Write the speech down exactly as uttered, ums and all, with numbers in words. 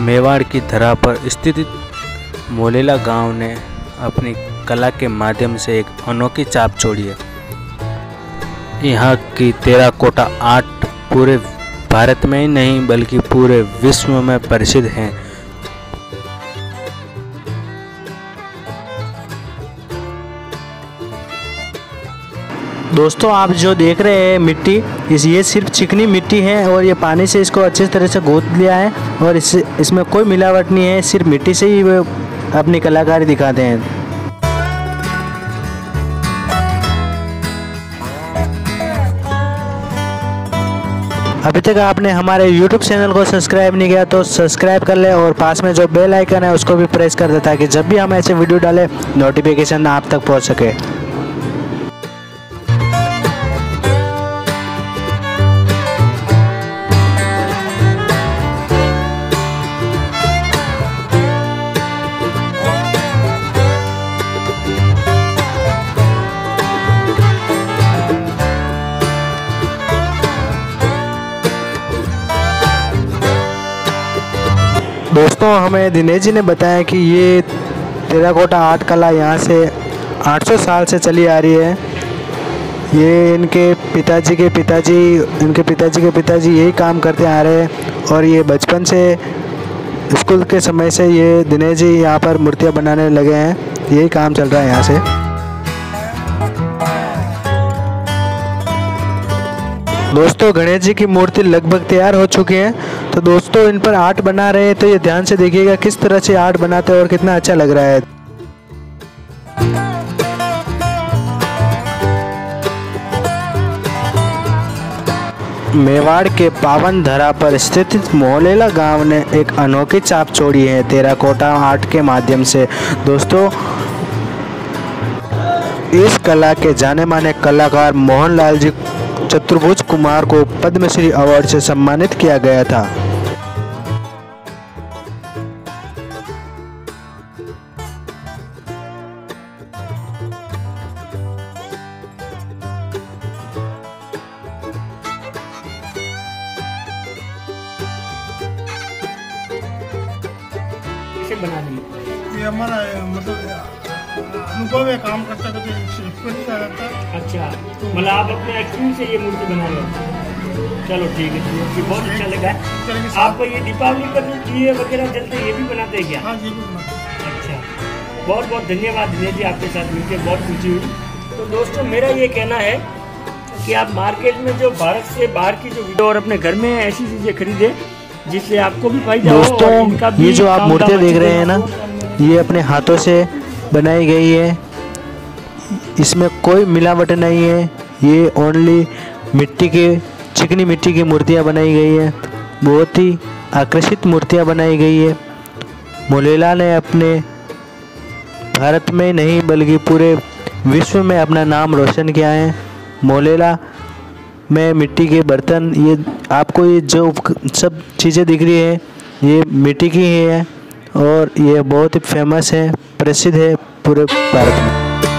मेवाड़ की धरा पर स्थित मोलेला गांव ने अपनी कला के माध्यम से एक अनोखी छाप छोड़ी है। यहाँ की टेराकोटा आर्ट पूरे भारत में ही नहीं बल्कि पूरे विश्व में प्रसिद्ध हैं। दोस्तों, आप जो देख रहे हैं मिट्टी, इस ये सिर्फ चिकनी मिट्टी है और ये पानी से इसको अच्छी तरह से गूंथ लिया है और इस इसमें कोई मिलावट नहीं है, सिर्फ मिट्टी से ही वो अपनी कलाकारी दिखाते हैं। अभी तक आपने हमारे यूट्यूब चैनल को सब्सक्राइब नहीं किया तो सब्सक्राइब कर ले और पास में जो बेल आइकन है उसको भी प्रेस कर दे ताकि जब भी हम ऐसे वीडियो डालें नोटिफिकेशन आप तक पहुंच सके। दोस्तों, हमें दिनेश जी ने बताया कि ये टेराकोटा आर्ट कला यहाँ से आठ सौ साल से चली आ रही है। ये इनके पिताजी के पिताजी इनके पिताजी के पिताजी यही काम करते आ रहे हैं और ये बचपन से स्कूल के समय से ये दिनेश जी यहाँ पर मूर्तियाँ बनाने लगे हैं। यही काम चल रहा है यहाँ से। दोस्तों, गणेश जी की मूर्ति लगभग तैयार हो चुकी है, तो दोस्तों इन पर आर्ट बना रहे हैं तो ये ध्यान से देखिएगा किस तरह से आर्ट बनाते हैं और कितना अच्छा लग रहा है। मेवाड़ के पावन धरा पर स्थित मोलेला गांव ने एक अनोखी छाप छोड़ी है टेराकोटा आर्ट के माध्यम से। दोस्तों, इस कला के जाने माने कलाकार मोहनलाल जी चतुर्भुज कुमार को पद्मश्री अवार्ड से सम्मानित किया गया था। इसे बना ली। ये हमारा मतलब अनुभव है, काम करता करते एक्सपीरियंस आ जाता है। अच्छा, मतलब आप अपने एक्सपीरियंस से ये मूर्ति बना रहे हो। चलो ठीक है, मूर्ति बहुत अच्छा लगा। आपको ये दीपावली पर जो दिए वगैरह जलते ये भी बनाते हैं क्या? हाँ, ये भी बनाते हैं। अच्छा, बहुत बहुत धन्यवाद दिनेश जी, आपके साथ मिलकर बहुत खुशी हुई। तो दोस्तों, मेरा ये कहना है कि आप मार्केट में जो भारत से बाहर की जो वीडियो और अपने घर में ऐसी चीज़ें खरीदें जिससे आपको भी फायदा हो। दोस्तों, ये जो आप मूर्तियाँ देख रहे हैं ना, ये अपने हाथों से बनाई गई है, इसमें कोई मिलावट नहीं है। ये ओनली मिट्टी के चिकनी मिट्टी की मूर्तियाँ बनाई गई है। बहुत ही आकर्षित मूर्तियाँ बनाई गई है। मोलेला ने अपने भारत में नहीं बल्कि पूरे विश्व में अपना नाम रोशन किया है। मोलेला में मिट्टी के बर्तन, ये आपको ये जो सब चीज़ें दिख रही है ये मिट्टी की ही है और ये बहुत ही फेमस है, प्रसिद्ध है पूरे भारत में।